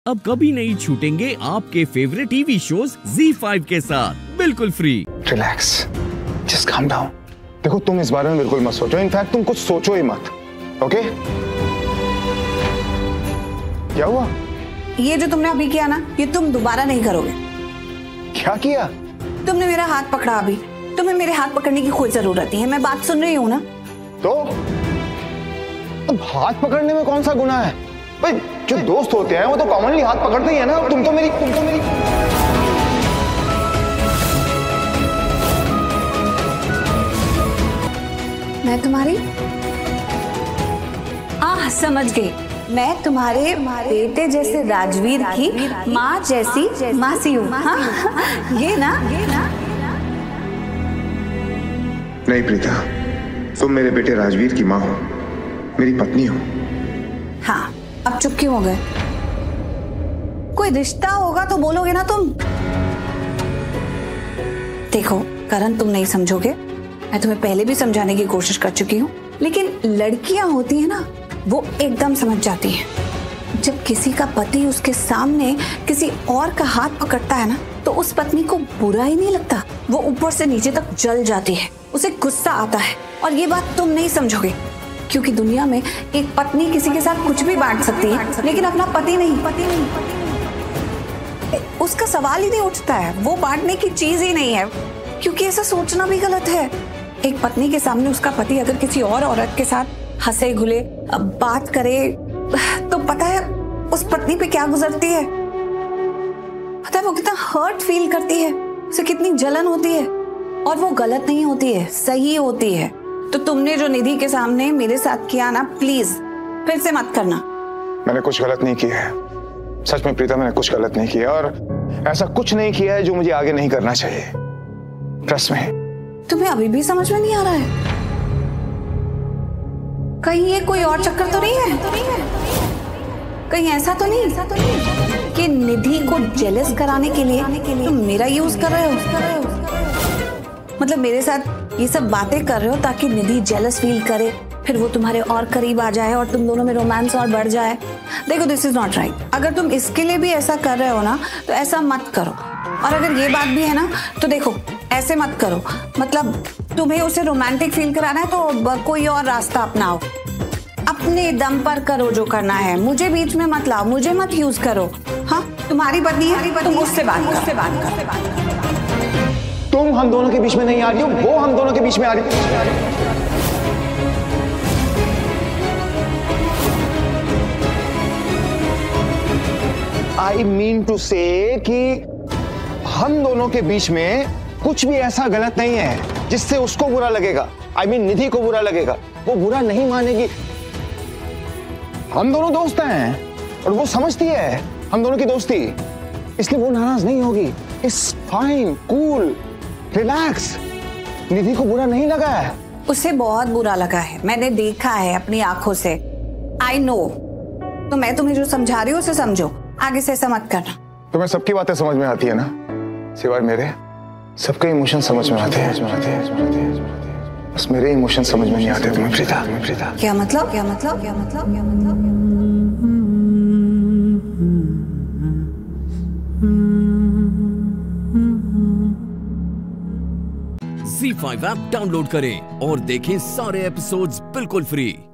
अब कभी नहीं छूटेंगे आपके फेवरेट टीवी शोज ZEE5 के साथ बिल्कुल free. Relax, just calm down. देखो तुम इस बारे में बिल्कुल मत सोचो, इनफैक्ट तुम कुछ सोचो ही मत, ओके? क्या हुआ? ये जो तुमने अभी किया ना, ये तुम दोबारा नहीं करोगे। क्या किया? तुमने मेरा हाथ पकड़ा अभी। तुम्हें मेरे हाथ पकड़ने की कोई जरूरत नहीं है, मैं बात सुन रही हूँ ना। तो अब हाथ पकड़ने में कौन सा गुनाह है? भाई जो दोस्त होते हैं वो तो कॉमनली हाथ पकड़ते ही है ना। तुम तो मेरी मैं तुम्हारी समझ गई। मैं तुम्हारे बेटे जैसे राजवीर की माँ जैसी मासी हूँ। हाँ? ये ना नहीं प्रीता, तुम मेरे बेटे राजवीर की माँ हो, मेरी पत्नी हो। हाँ, अब चुप क्यों हो गए? कोई रिश्ता होगा तो बोलोगे ना तुम। देखो करण, तुम नहीं समझोगे, मैं तुम्हें पहले भी समझाने की कोशिश कर चुकी हूँ, लेकिन लड़कियां होती है ना, वो एकदम समझ जाती हैं। जब किसी का पति उसके सामने किसी और का हाथ पकड़ता है ना, तो उस पत्नी को बुरा ही नहीं लगता, वो ऊपर से नीचे तक जल जाती है, उसे गुस्सा आता है। और ये बात तुम नहीं समझोगे, क्योंकि दुनिया में एक पत्नी किसी के साथ कुछ भी बांट सकती है, लेकिन अपना पति नहीं। उसका सवाल ही नहीं उठता है, वो बांटने की चीज ही नहीं है, क्योंकि ऐसा सोचना भी गलत है। एक पत्नी के सामने उसका पति अगर किसी और औरत के साथ हंसे घुले बात करे, तो पता है उस पत्नी पे क्या गुजरती है? पता है वो कितना हर्ट फील करती है, उसे कितनी जलन होती है। और वो गलत नहीं होती है, सही होती है। तो तुमने जो निधि के सामने मेरे साथ किया ना, प्लीज फिर से मत करना। मैंने कुछ गलत नहीं किया है, सच में प्रीता, मैंने कुछ गलत नहीं किया, और ऐसा कुछ नहीं किया है जो मुझे आगे नहीं करना चाहिए। ट्रस्ट में। तुम्हें अभी भी समझ में नहीं आ रहा है? कहीं ये कोई और चक्कर तो नहीं है? कहीं ऐसा तो नहीं कि निधि को जेलस कराने के लिए तुम मेरा यूज कर रहे हो? मतलब मेरे साथ ये सब बातें कर रहे हो ताकि निधि जेलस फील करे, फिर वो तुम्हारे और करीब आ जाए और तुम दोनों में रोमांस और बढ़ जाए। देखो, दिस इज नॉट राइट। अगर तुम इसके लिए भी ऐसा कर रहे हो ना, तो ऐसा मत करो। और अगर ये बात भी है ना, तो देखो ऐसे मत करो। मतलब तुम्हें उसे रोमांटिक फील कराना है तो कोई और रास्ता अपनाओ, अपने दम पर करो जो करना है। मुझे बीच में मत लाओ, मुझे मत यूज करो। हाँ, तुम्हारी पत्नी है, तुम उससे बात कर। तुम हम दोनों के बीच में नहीं आ रही हो, वो हम दोनों के बीच में आ रही है। I mean to say कि हम दोनों के बीच में कुछ भी ऐसा गलत नहीं है जिससे उसको बुरा लगेगा। I mean निधि को बुरा लगेगा, वो बुरा नहीं मानेगी। हम दोनों दोस्त हैं और वो समझती है हम दोनों की दोस्ती, इसलिए वो नाराज नहीं होगी। It's fine, cool, relax. Nidhi को बुरा नहीं लगा है। उसे बहुत बुरा लगा है, मैंने देखा है अपनी आंखों से। I know. तो मैं तुम्हें जो समझा रही हूँ उसे समझो, आगे से ऐसा मत करना। तुम्हें सबकी बातें समझ में आती है ना, सिवाय मेरे? सबके इमोशन समझ में आते हैं, बस मेरे इमोशन समझ में नहीं आते तुम्हें प्रीता। क्या मतलब? ZEE5 ऐप डाउनलोड करें और देखें सारे एपिसोड्स बिल्कुल फ्री।